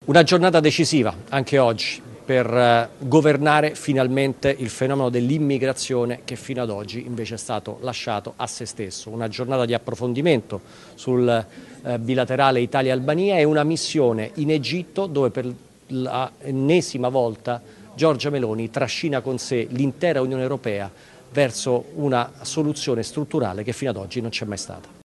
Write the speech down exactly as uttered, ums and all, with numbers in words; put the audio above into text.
Una giornata decisiva anche oggi per governare finalmente il fenomeno dell'immigrazione che fino ad oggi invece è stato lasciato a se stesso. Una giornata di approfondimento sul bilaterale Italia-Albania e una missione in Egitto dove per l'ennesima volta Giorgia Meloni trascina con sé l'intera Unione Europea verso una soluzione strutturale che fino ad oggi non c'è mai stata.